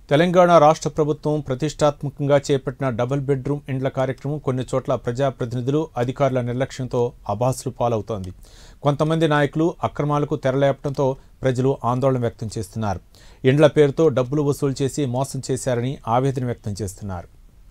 తెలంగాణ రాష్ట్ర ప్రభుత్వం ప్రతిష్టాత్మకంగా చేపట్టిన డబుల్ బెడ్రూమ్ ఇండ్ల కార్యక్రమం కొన్ని చోట్ల ప్రజాప్రతినిధులు అధికారుల నిర్లక్ష్యంతో అబాసులు పాలవుతోంది. కొంతమంది నాయకులు అక్రమాలకు తెరలేపడంతో ప్రజలు ఆందోళన వ్యక్తం చేస్తున్నారు. ఇండ్ల పేరుతో డబ్బులు వసూలు చేసి మోసం చేశారని ఆవేదన వ్యక్తం చేస్తున్నారు.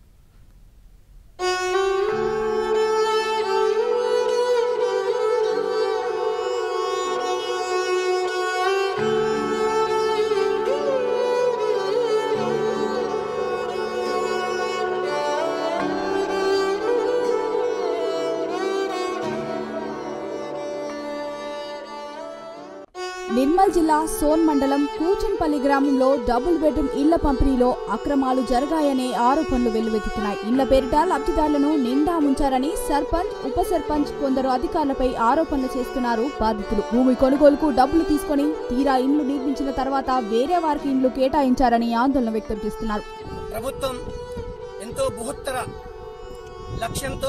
నిర్మల్ జిల్లా సోన్ మండలం కూచన్పల్లి గ్రామంలో డబుల్ బెడ్రూమ్ ఇళ్ల పంపిణీలో అక్రమాలు జరిగాయనే ఆరోపణలు వెల్లువెత్తుతున్నాయి. ఇళ్ల పేరిట లబ్ధిదారులను నిండా ముంచారని సర్పంచ్, ఉప సర్పంచ్ కొందరు అధికారులపై ఆరోపణలు చేస్తున్నారు బాధితులు. భూమి కొనుగోలుకు డబ్బులు తీసుకుని తీరా ఇండ్లు నిర్మించిన తర్వాత వేరే వారికి ఇండ్లు కేటాయించారని ఆందోళన వ్యక్తం చేస్తున్నారు. ప్రభుత్వం ఎంతో బృహత్తర లక్ష్యంతో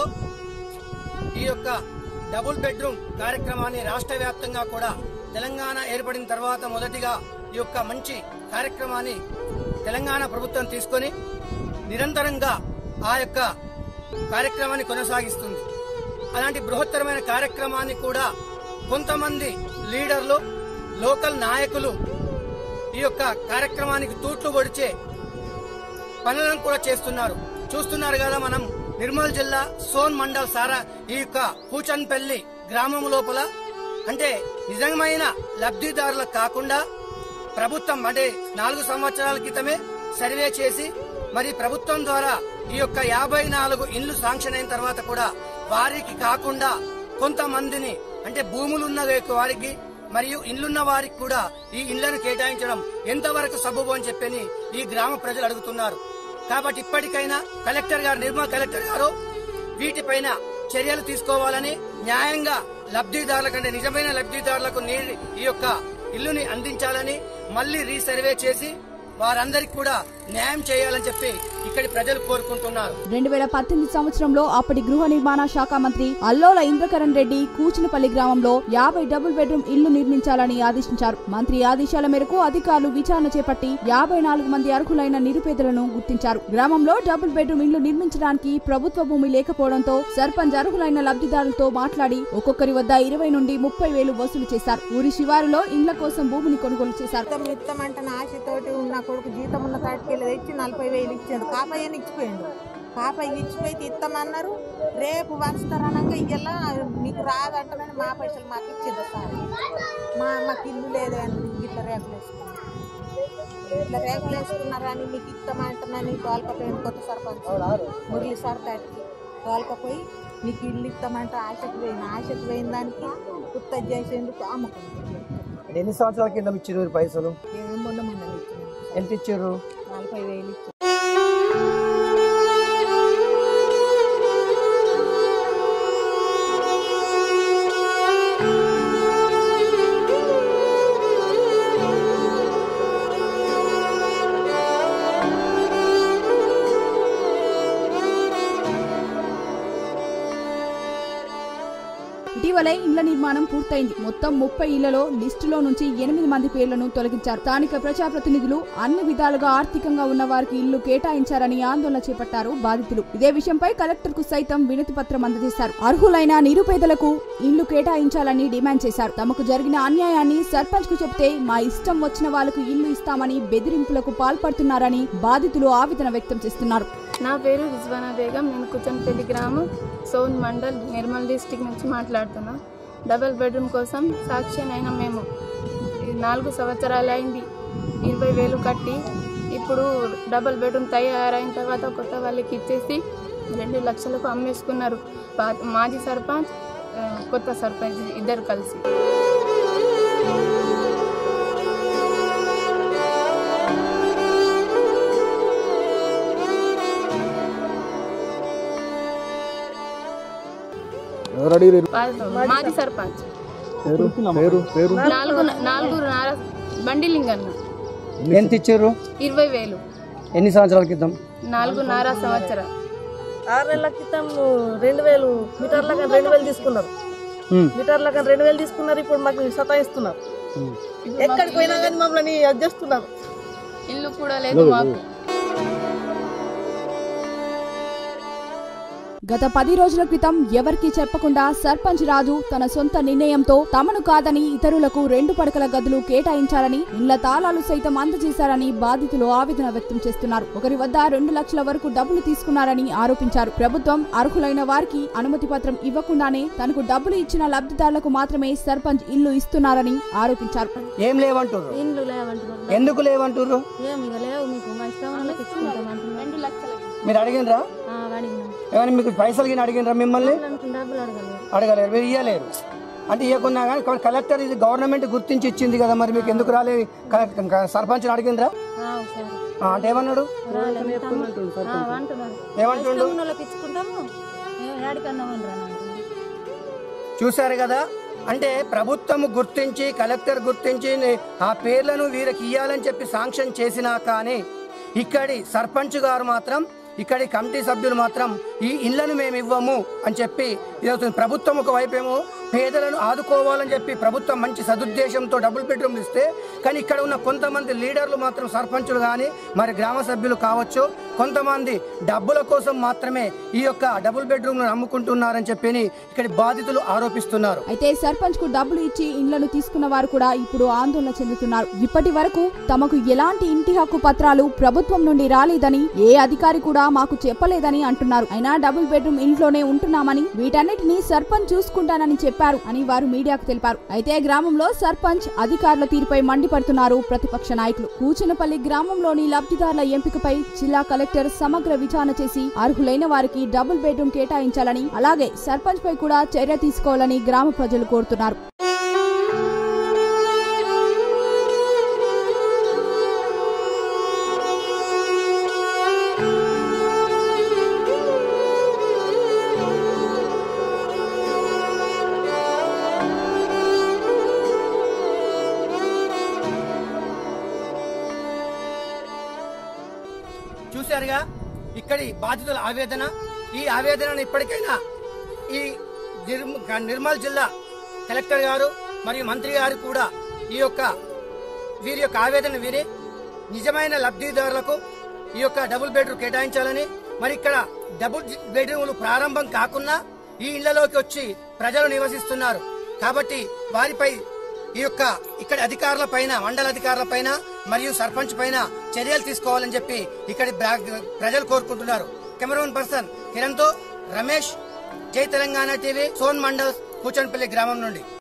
ఈ యొక్క డబుల్ బెడ్రూమ్ కార్యక్రమాన్ని రాష్ట్ర వ్యాప్తంగా కూడా తెలంగాణ ఏర్పడిన తర్వాత మొదటిగా ఈ యొక్క మంచి కార్యక్రమాన్ని తెలంగాణ ప్రభుత్వం తీసుకొని నిరంతరంగా ఆ యొక్క కార్యక్రమాన్ని కొనసాగిస్తుంది. అలాంటి బృహత్తరమైన కార్యక్రమాన్ని కూడా కొంతమంది లీడర్లు, లోకల్ నాయకులు ఈ యొక్క కార్యక్రమానికి తూట్లు పొడిచే పనులను కూడా చేస్తున్నారు. చూస్తున్నారు కదా, మనం నిర్మల్ జిల్లా సోన్ మండల్ ఈ యొక్క కూచన్పల్లి గ్రామం లోపల అంటే నిజమైన లబ్ధిదారులకు కాకుండా ప్రభుత్వం అంటే 4 సంవత్సరాల క్రితమే సర్వే చేసి మరి ప్రభుత్వం ద్వారా ఈ యొక్క 54 ఇండ్లు శాంక్షన్ అయిన తర్వాత కూడా వారికి కాకుండా కొంతమందిని అంటే భూములున్న వారికి మరియు ఇండ్లున్న వారికి కూడా ఈ ఇండ్లను కేటాయించడం ఎంతవరకు సబబు అని చెప్పని ఈ గ్రామ ప్రజలు అడుగుతున్నారు. కాబట్టి ఇప్పటికైనా నిర్మల్ కలెక్టర్ గారు వీటిపైన చర్యలు తీసుకోవాలని, న్యాయంగా లబ్ధిదారుల కంటే నిజమైన లబ్ధిదారులకు ఈ యొక్క ఇల్లుని అందించాలని, మళ్లీ రీసర్వే చేసి వారందరికీ కూడా న్యాయం చేయాలని చెప్పి ఇక్కడి ప్రజలు కోరుకుంటున్నారు. 2018 సంవత్సరంలో అప్పటి గృహ నిర్మాణ శాఖ మంత్రి అల్లోల ఇంద్రకరణ్ రెడ్డి కూచనపల్లి గ్రామంలో 50 డబుల్ బెడ్రూమ్ ఇల్లు నిర్మించాలని ఆదేశించారు. మంత్రి ఆదేశాల మేరకు అధికారులు విచారణ చేపట్టి 54 మంది అర్హులైన నిరుపేదలను గుర్తించారు. గ్రామంలో డబుల్ బెడ్రూమ్ ఇల్లు నిర్మించడానికి ప్రభుత్వ భూమి లేకపోవడంతో సర్పంచ్ అర్హులైన లబ్ధిదారులతో మాట్లాడి ఒక్కొక్కరి వద్ద 20 నుండి 30 వేలు వసూలు చేశారు. ఊరి శివారులో ఇండ్ల కోసం భూమిని కొనుగోలు చేశారు. కొడుకు జీతం ఉన్న తాటికెళ్ళి తెచ్చి 40 వేలు ఇచ్చేది. కాపయ్యని ఇచ్చిపోయిండు. కాపయ్య ఇచ్చిపోయి ఇస్తామన్నారు. రేపు వంచుతారనగా ఇలా మీకు రాదంటారని మా పైసలు మాకు ఇచ్చేది సార్. మాకు ఇల్లు లేదే అని ఇట్లా రేకులు వేసుకున్నారని మీకు ఇస్తామంటానని తోలకపోయింది కొత్త సర్పంచ్ మురళి సార్ తాటికి తోలకపోయి మీకు ఇల్లు ఇస్తామంటే ఆశకు పోయిన దానికి గుర్త చేసేందుకు అమ్ముకుంటుంది. ఎన్ని సంవత్సరాల కింద ఇచ్చారు పైసలు? ఎంత ఇచ్చారు? 40 వేలు ఇచ్చారు. ఇటీవలే ఇండ్ల నిర్మాణం పూర్తయింది. మొత్తం 30 ఇళ్లలో లిస్టులో నుంచి 8 మంది పేర్లను తొలగించారు. స్థానిక ప్రజాప్రతినిధులు అన్ని విధాలుగా ఆర్థికంగా ఉన్న వారికి ఇల్లు కేటాయించారని ఆందోళన చేపట్టారు బాధితులు. ఇదే విషయంపై కలెక్టర్ కు సైతం వినతి పత్రం అందజేశారు. అర్హులైన నిరుపేదలకు ఇల్లు కేటాయించాలని డిమాండ్ చేశారు. తమకు జరిగిన అన్యాయాన్ని సర్పంచ్ కు చెప్తే మా ఇష్టం వచ్చిన వాళ్లకు ఇల్లు ఇస్తామని బెదిరింపులకు పాల్పడుతున్నారని బాధితులు ఆవేదన వ్యక్తం చేస్తున్నారు. నా పేరు రిజ్వానా బేగం. నేను కూచన్పల్లి గ్రామం సోన్ మండల్ నిర్మల్ డిస్టిక్ నుంచి మాట్లాడుతున్నా. డబుల్ బెడ్రూమ్ కోసం సాక్ష్యం అయినా మేము 4 సంవత్సరాలు అయింది. 20 వేలు కట్టి ఇప్పుడు డబుల్ బెడ్రూమ్ తయారైన తర్వాత కొత్త వాళ్ళకి ఇచ్చేసి 2 లక్షలకు అమ్మేసుకున్నారు. మాజీ సర్పంచ్, కొత్త సర్పంచ్ ఇద్దరు కలిసి. మాజీ సర్పంచ్ బండిలింగన్న. ఎంత ఇచ్చారు? 20 వేలు. ఎన్ని సంవత్సరాల క్రితం? 4.5 సంవత్సరం. 6 నెలల క్రితం 2000 మీటర్లకు 2000 తీసుకున్నారు. మీటర్లకు 2000 తీసుకున్నారు. ఇప్పుడు మాకు సతాయిస్తున్నారు. ఎక్కడికి పోయినా కానీ మమ్మల్ని అడ్జస్తున్నారు. ఇల్లు కూడా లేదు మాకు. గత 10 రోజుల క్రితం ఎవరికీ చెప్పకుండా సర్పంచ్ రాజు తన సొంత నిర్ణయంతో తమను కాదని ఇతరులకు 2 పడకల గదులు కేటాయించాలని, ఇళ్ల తాళాలు సైతం అందజేశారని బాధితులు ఆవేదన వ్యక్తం చేస్తున్నారు. ఒకరి వద్ద 2 లక్షల వరకు డబ్బులు తీసుకున్నారని ఆరోపించారు. ప్రభుత్వం అర్హులైన వారికి అనుమతి పత్రం ఇవ్వకుండానే తనకు డబ్బులు ఇచ్చిన లబ్ధిదారులకు మాత్రమే సర్పంచ్ ఇల్లు ఇస్తున్నారని ఆరోపించారు. ఏం లేవంటారు? ఇండ్లు లేవంటారు. ఎందుకు లేవంటారు? లేవు, మీకు మా ఇష్టం వాళ్ళకి ఇచ్చుకుంటామంటున్నారు. 2 లక్షలు మీరు అడిగినరా? అడిగినాం. ఏమైనా మీకు పైసలు గిన అడిగినరా? మిమ్మల్ని డబ్బులు అడగలేదు. అడగలేరు, మీరు ఇవ్వలేరు. అంటే ఇవ్వకున్నా కానీ కలెక్టర్ ఇది గవర్నమెంట్ గుర్తించి ఇచ్చింది కదా, మరి మీకు ఎందుకు రాలేదు? సర్పంచ్ అడిగినరా? అంటే ఏమన్నాడు? ఏమంటుండు? చూశారు కదా, అంటే ప్రభుత్వం గుర్తించి కలెక్టర్ గుర్తించి ఆ పేర్లను వీరికి ఇవ్వాలని చెప్పి శాంక్షన్ చేసినా కానీ ఇక్కడి సర్పంచ్ గారు మాత్రం, ఇక్కడి కమిటీ సభ్యులు మాత్రం ఈ ఇళ్లను మేము ఇవ్వము అని చెప్పి ఇది ప్రభుత్వం ఒకవైపేమో పేదలను ఆదుకోవాలని చెప్పి ప్రభుత్వం మంచి సదుద్దేశంతో డబుల్ బెడ్రూమ్లు ఇస్తే, కానీ ఇక్కడ ఉన్న కొంతమంది లీడర్లు మాత్రం సర్పంచులు కానీ మరి గ్రామ సభ్యులు కావచ్చు, కొంతమంది డబ్బుల కోసం మాత్రమే ఈ యొక్క డబుల్ బెడ్రూమ్ అమ్ముకుంటున్నారని చెప్పి ఇక్కడ బాధితులు ఆరోపిస్తున్నారు. అయితే సర్పంచ్ కు డబ్బులు ఇచ్చి ఇండ్లను తీసుకున్న వారు కూడా ఇప్పుడు ఆందోళన చెందుతున్నారు. ఇప్పటి వరకు తమకు ఎలాంటి ఇంటి హక్కు పత్రాలు ప్రభుత్వం నుండి రాలేదని, ఏ అధికారి కూడా మాకు చెప్పలేదని అంటున్నారు. అయినా డబుల్ బెడ్రూమ్ ఇంట్లోనే ఉంటున్నామని, వీటన్నిటిని సర్పంచ్ చూసుకుంటానని చెప్పారు అని వారు మీడియాకు తెలిపారు. అయితే గ్రామంలో సర్పంచ్ అధికారుల తీరుపై మండిపడుతున్నారు ప్రతిపక్ష నాయకులు. కూచనపల్లి గ్రామంలోని లబ్ధిదారుల ఎంపికపై జిల్లా కలెక్టర్ సమగ్ర విచారణ చేసి అర్హులైన వారికి డబుల్ బెడ్రూమ్ కేటాయించాలని, అలాగే సర్పంచ్ పై కూడా చర్య తీసుకోవాలని గ్రామ ప్రజలు కోరుతున్నారు. చూశారుగా ఇక్కడి బాధితుల ఆవేదన. ఈ ఆవేదనను ఇప్పటికైనా ఈ నిర్మల్ జిల్లా కలెక్టర్ గారు మరియు మంత్రి గారు కూడా వీరి యొక్క ఆవేదన విని నిజమైన లబ్ధిదారులకు ఈ యొక్క డబుల్ బెడ్రూమ్ కేటాయించాలని, మరి ఇక్కడ డబుల్ బెడ్రూమ్లు ప్రారంభం కాకుండా ఈ ఇళ్లలోకి వచ్చి ప్రజలు నివసిస్తున్నారు కాబట్టి వారిపై ఇక్కడ అధికారుల పైన, మండల అధికారుల పైన మరియు సర్పంచ్ పైన చర్యలు తీసుకోవాలని చెప్పి ఇక్కడి ప్రజలు కోరుకుంటున్నారు. కెమెరామెన్ పర్సన్ కిరణ్ తో రమేష్, జై తెలంగాణ టీవీ, సోన్ మండల్, కూచన్పల్లి గ్రామం నుండి.